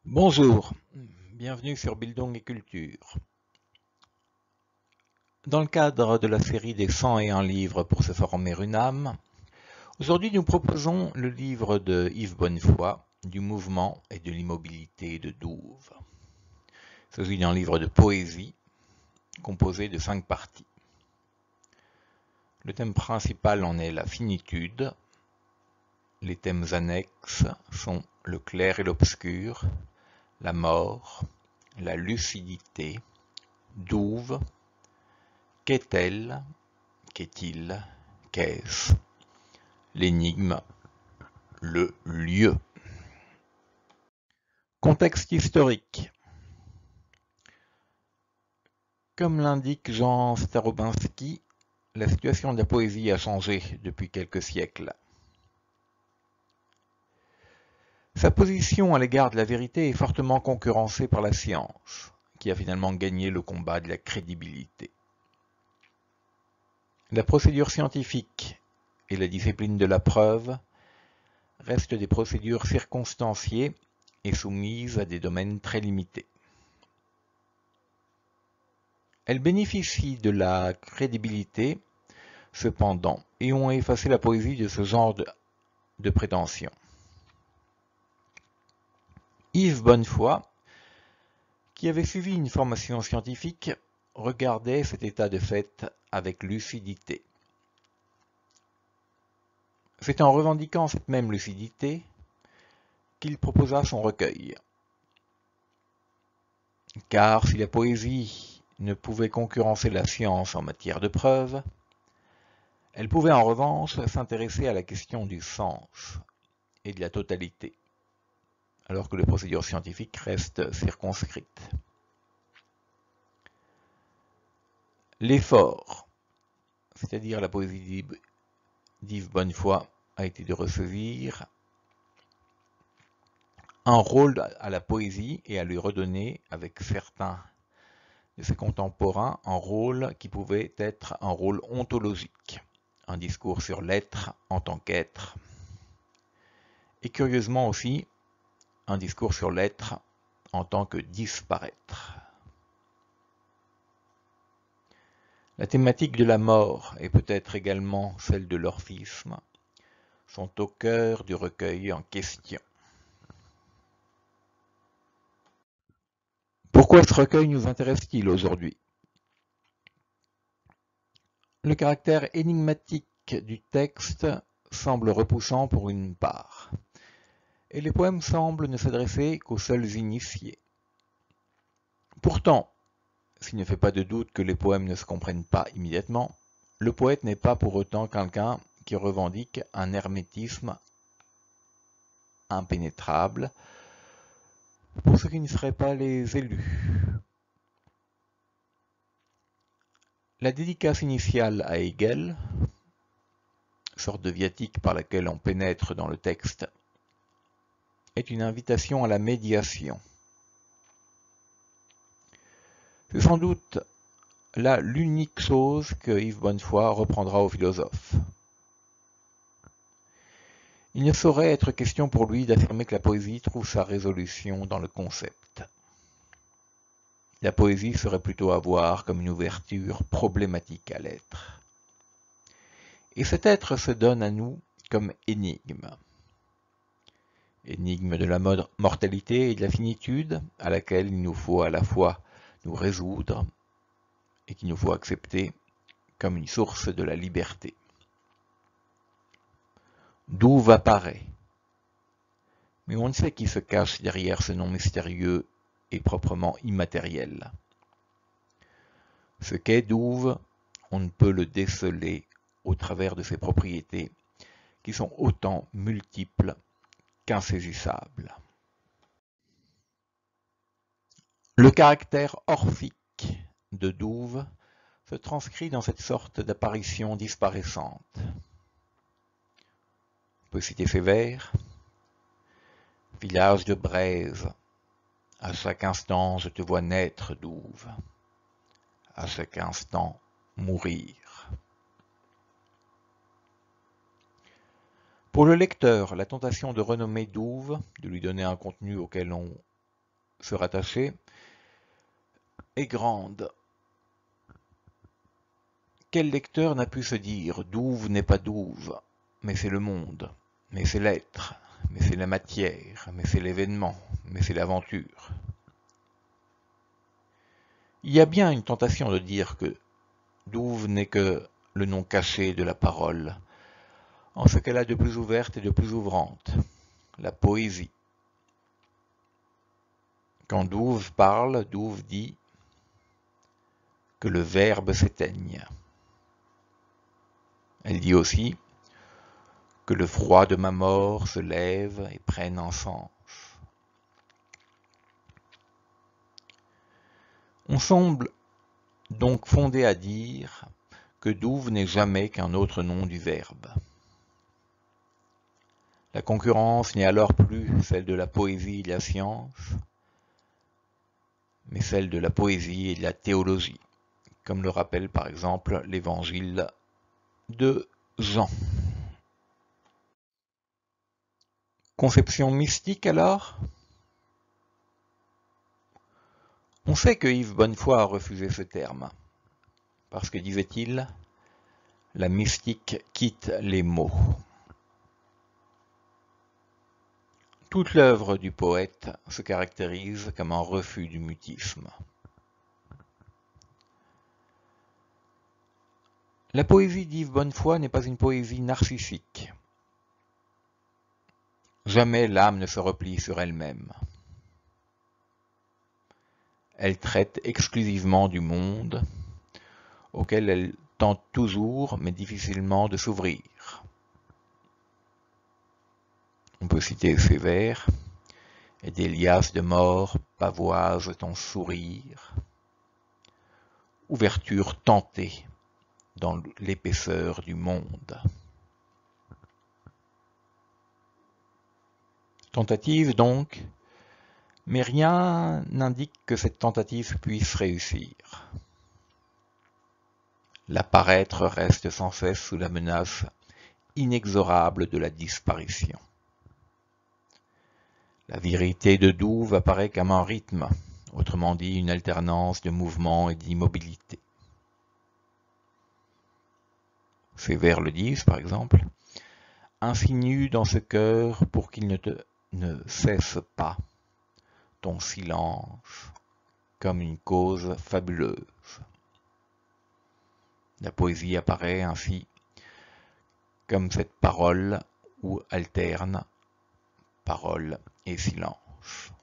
Bonjour, bienvenue sur Bildung et Culture. Dans le cadre de la série des 101 livres pour se former une âme, aujourd'hui nous proposons le livre de Yves Bonnefoy, Du mouvement et de l'immobilité de Douve. Il s'agit d'un livre de poésie composé de 5 parties. Le thème principal en est la finitude. Les thèmes annexes sont le clair et l'obscur, la mort, la lucidité, Douve, qu'est-elle, qu'est-il, qu'est-ce, l'énigme, le lieu. Contexte historique. Comme l'indique Jean Starobinski, la situation de la poésie a changé depuis quelques siècles. Sa position à l'égard de la vérité est fortement concurrencée par la science, qui a finalement gagné le combat de la crédibilité. La procédure scientifique et la discipline de la preuve restent des procédures circonstanciées et soumises à des domaines très limités. Elles bénéficient de la crédibilité, cependant, et ont effacé la poésie de ce genre de prétention. Yves Bonnefoy, qui avait suivi une formation scientifique, regardait cet état de fait avec lucidité. C'est en revendiquant cette même lucidité qu'il proposa son recueil. Car si la poésie ne pouvait concurrencer la science en matière de preuve, elle pouvait en revanche s'intéresser à la question du sens et de la totalité, alors que les procédures scientifiques restent circonscrites. L'effort, c'est-à-dire la poésie d'Yves Bonnefoy, a été de ressaisir un rôle à la poésie et à lui redonner, avec certains de ses contemporains, un rôle qui pouvait être un rôle ontologique, un discours sur l'être en tant qu'être, et curieusement aussi un discours sur l'être en tant que disparaître. La thématique de la mort et peut-être également celle de l'orphisme sont au cœur du recueil en question. Pourquoi ce recueil nous intéresse-t-il aujourd'hui? Le caractère énigmatique du texte semble repoussant pour une part, et les poèmes semblent ne s'adresser qu'aux seuls initiés. Pourtant, s'il ne fait pas de doute que les poèmes ne se comprennent pas immédiatement, le poète n'est pas pour autant quelqu'un qui revendique un hermétisme impénétrable pour ceux qui ne seraient pas les élus. La dédicace initiale à Hegel, sorte de viatique par laquelle on pénètre dans le texte, est une invitation à la médiation. C'est sans doute là l'unique chose que Yves Bonnefoy reprendra aux philosophes. Il ne saurait être question pour lui d'affirmer que la poésie trouve sa résolution dans le concept. La poésie serait plutôt à voir comme une ouverture problématique à l'être. Et cet être se donne à nous comme énigme. Énigme de la mortalité et de la finitude, à laquelle il nous faut à la fois nous résoudre et qu'il nous faut accepter comme une source de la liberté. Douve apparaît. Mais on ne sait qui se cache derrière ce nom mystérieux et proprement immatériel. Ce qu'est Douve, on ne peut le déceler au travers de ses propriétés, qui sont autant multiples qu'insaisissables. Le caractère orphique de Douve se transcrit dans cette sorte d'apparition disparaissante. On peut citer ces vers. Village de braise, à chaque instant je te vois naître, Douve, à chaque instant mourir. Pour le lecteur, la tentation de renommer Douve, de lui donner un contenu auquel on se rattacher, est grande. Quel lecteur n'a pu se dire douve n'est pas douve, mais c'est le monde, mais c'est l'être, mais c'est la matière, mais c'est l'événement, mais c'est l'aventure. Il y a bien une tentation de dire que douve n'est que le nom caché de la parole, en ce qu'elle a de plus ouverte et de plus ouvrante, la poésie. Quand Douve parle, Douve dit que le verbe s'éteigne. Elle dit aussi que le froid de ma mort se lève et prenne en sens. On semble donc fondé à dire que Douve n'est jamais qu'un autre nom du verbe. La concurrence n'est alors plus celle de la poésie et de la science, mais celle de la poésie et de la théologie, comme le rappelle par exemple l'évangile de Jean. Conception mystique alors? On sait que Yves Bonnefoy a refusé ce terme, parce que, disait-il, la mystique quitte les mots. Toute l'œuvre du poète se caractérise comme un refus du mutisme. La poésie d'Yves Bonnefoy n'est pas une poésie narcissique. Jamais l'âme ne se replie sur elle-même. Elle traite exclusivement du monde, auquel elle tente toujours, mais difficilement, de s'ouvrir. On peut citer ces vers, « Et des liasses de mort pavoisent ton sourire, ouverture tentée dans l'épaisseur du monde. » Tentative donc, mais rien n'indique que cette tentative puisse réussir. L'apparaître reste sans cesse sous la menace inexorable de la disparition. La vérité de Douve apparaît comme un rythme, autrement dit une alternance de mouvement et d'immobilité. Ces vers le disent, par exemple, « Insinue dans ce cœur pour qu'il ne cesse pas ton silence comme une cause fabuleuse. » La poésie apparaît ainsi comme cette parole où alterne parole et silence.